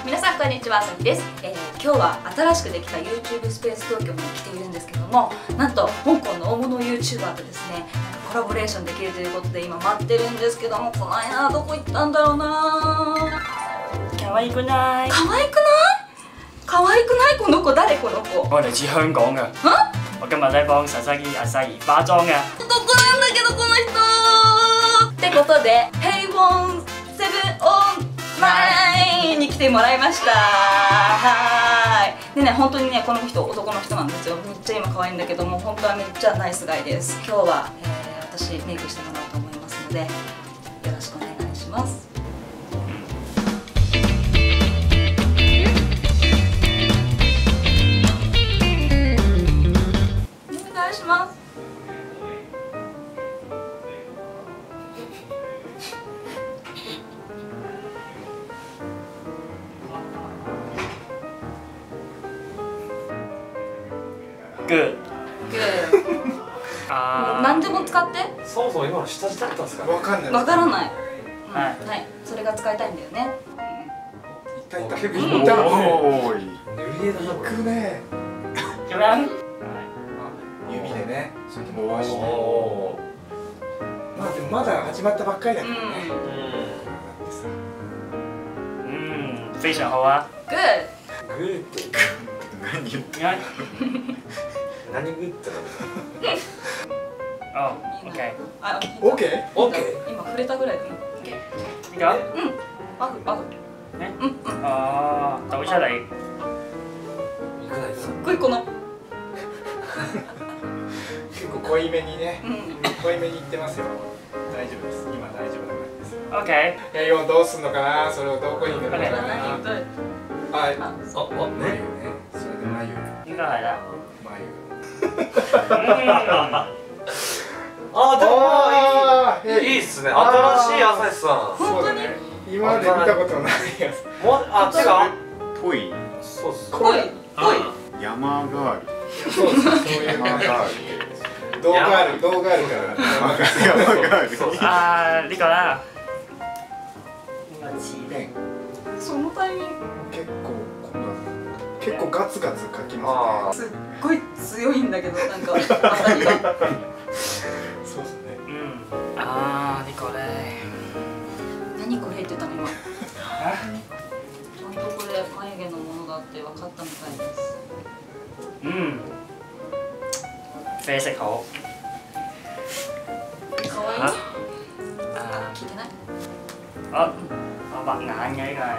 皆さんこんにちは、あさきです。今日は新しくできた YouTube スペース東京に来ているんですけども、なんと香港の大物 YouTuber とですねコラボレーションできるということで今待ってるんですけども、この間どこ行ったんだろうな。 可愛くない？ 可愛くない？可愛くない？この子誰？この子我嚟自香港嘅。我今日咧幫佐々木阿沙兒化妝嘅。 どこなんだけどこの人ってことでヘイボンセブンオンナインに来てもらいました。はい。でね、本当にねこの人男の人なんですよ。めっちゃ今可愛いんだけども、本当はめっちゃナイスガイです。今日は、私メイクしてもらおうと思いますのでよろしくお願いします。お願いします。 グー。 何でも使って。 そもそも今の下地だったんですか？ わかんない。 わからない。 はい。 はい。それが使いたいんだよね。 いたいた。 結構いた。おーい。 塗り絵だなこれ。 行くね。 咁樣。 指でね、そうやって伸ばして。 おまあでもまだ始まったばっかりだからね。 非常好啊。 グー。 グーって何言って何？ 何グーって哦，OK。 あ、 オッケー？ オッケー。 今触れたぐらいだね。 呢個？ パフパフ。 ね？哦，倒出嚟。 いくないですすっごいこの。 結構濃いめにね。 うん。 濃いめにいってますよ。大丈夫です。今大丈夫な感じです。 OK。 いや、今どうすんのかな。それをどこに塗るのかな。はい。 あ、 眉ね。 ね。それで眉。 應該係啦。 あ、でもいいいっすね。新しい朝日さん。 そうだね。今まで見たことないやつ。 もうあ、違う。 ぽいそうっす。 濃い濃い。 山ガールそうそう、そういう山感じ。 ガール動画あるから。 山ガールそうあー、呢個啦。 ペン。 そのタイミング。 結構ガツガツ描きますね。 すっごい強いんだけどなんか当たりが。 そうですね。 あー、呢個咧。 何これって言ったの今。ちゃんとこれ眉毛のものだって分かったみたいです。 啡色好。 可愛い。 啊， 聞いてない？ 我畫眼嘅呢個係。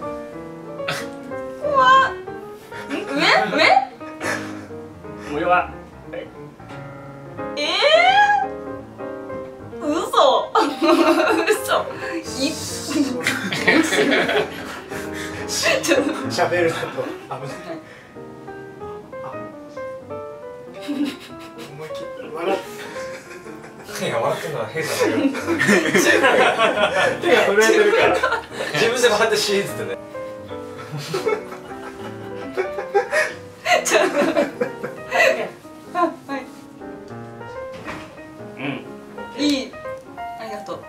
うわ。上？ 唔要啊！ 嘘。嘘。ちょっと喋るだと危ない。思い切って笑って。 いや、笑ってんのは変なのよ。 手が震えてるから。 自分で笑ってシーンってね。 はい。いい。ありがとう。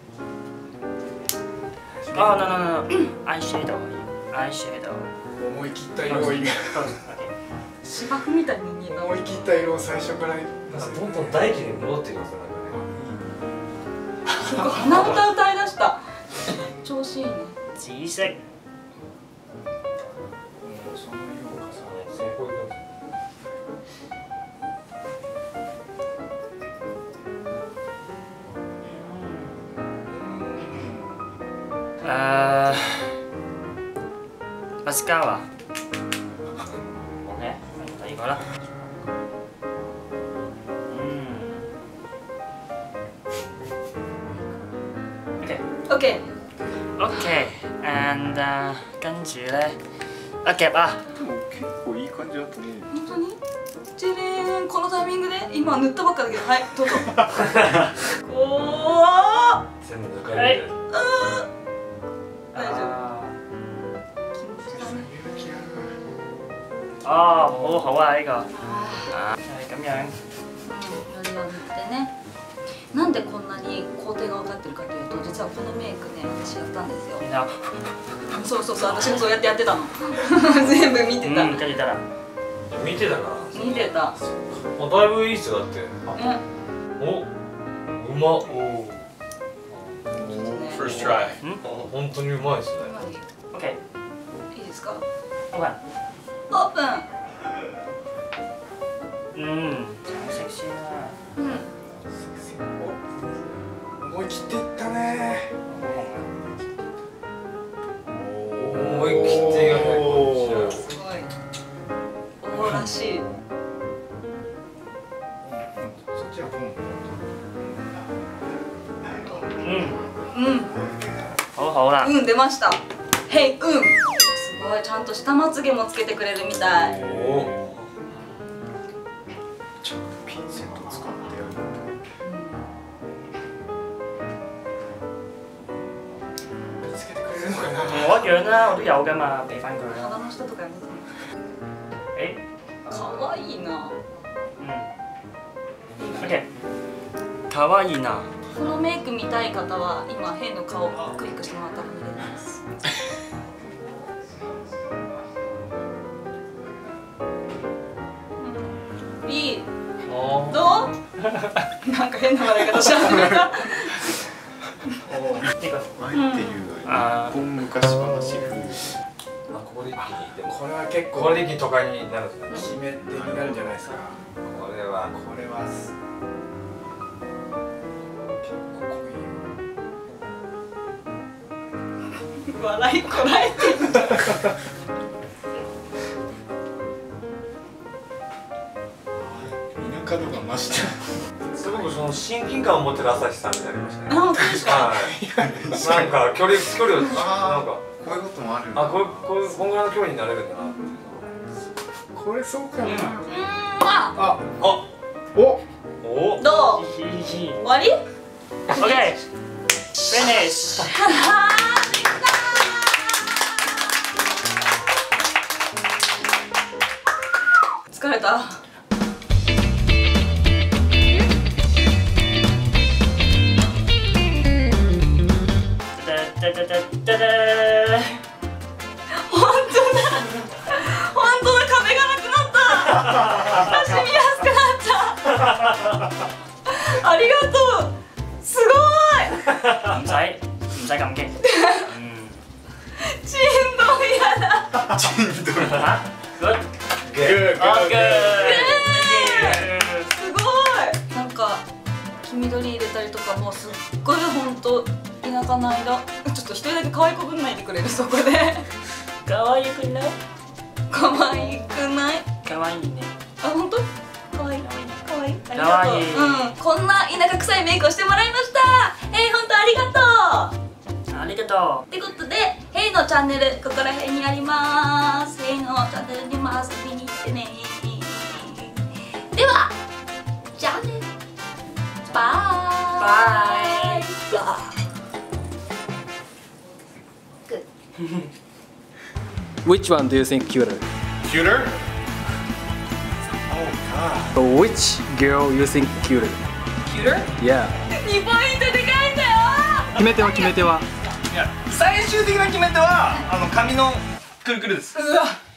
哦，no，アイシャドウ。アイシャドウ。 思い切った色を芝生みたいに見えた。 思い切った色を最初から。 どんどん大気に戻ってきますね。 すごい鼻歌歌い出した。調子いいね。 紫色。 その色がさ。 成功いくんです。 マスカラ。ね、第二個啦。 OK。 OK，and 跟住咧，夾啊！ でも結構いい感じだと思う。 本当に？じゃれーん、このタイミングで今塗ったばっかだけど、はい、どうぞ。怖ー。 全部抜かれる。 大丈夫。気持ちだね。 哦，好好啊呢個。係咁樣。 のりを塗ってね。なんでこんなに工程が分かってるかというと、実実はこのメイクね私やったんですよ。 みんなそうそうそう、私もそうやってやってたの。全部見てた。 見てたら見てたな。 見てた。 あ、だいぶいいっすよだって。お、うまっ。 First try 本当にうまいですね。 オッケいいですか。 ーオーオープン。 プン。セクシーな。 思い切っていったね。 思い切っていかないと。 すごい。おーらしい。 そっちはポン好啦。 出ました。へい、すごい、ちゃんと下まつげもつけてくれるみたい。 ちゃんとピンセット使ってやる。 つけてくれるのかな。 我一樣啦，我都有㗎嘛，俾翻佢啦。 鼻の下とかやめて。 誒， かわいいな。 オッケー。かわいいな。 このメイク見たい方は今ヘイの顔をクリックしてもらったら見れます。いい。どう？なんか変な笑い方し始めた。 呢個あえて言うのに、日本昔話風。 あ、ここで一気にでもこれは結構これで一気に都会になるんですね。 決め手になるんじゃないですか。 これはこれは結構濃いよ。 笑いこらえてる。 田舎度が増した。 すごくその親近感を持ってる朝日さんになりましたね。 あ、確かはい。なんか距離をなんかこういうこともあるんだ。 こんぐらいの距離になれるんだなっていうのこれそうかな。 に。 あ、 おどう？ ひひひ。 終わり？ オッケー。フィニッシュ。 疲れた。本当だ、壁がなくなった。足見やすくなった。ありがとう。すごい。 唔使咁激。 振動嫌だ。 嚇？Good。 ゲオッケー。 すごい。なんか黄緑入れたりとかもすっごい本当田舎の間。ちょっと一人だけ可愛いこぶんないでくれるそこで。 かわいくない？ 可愛くない？ かわいいね。 あ、本当？可愛い。可愛い。ありかわがとう。 いいこんな田舎臭いメイクをしてもらいました。本当ありがとう。 ありがとってことで、ヘイのチャンネルここら辺にあります。ヘイのチャンネルにも遊びに行ってね。では、じゃあね。バイ。バイ。 Which one do you think cuter? Cuter? Or which girl you think cuter? Cuter? Yeah. 2ポイントでかいんだよ。 決め手は決め手は。 最終的な決め手は髪のくるくるです。 うわ。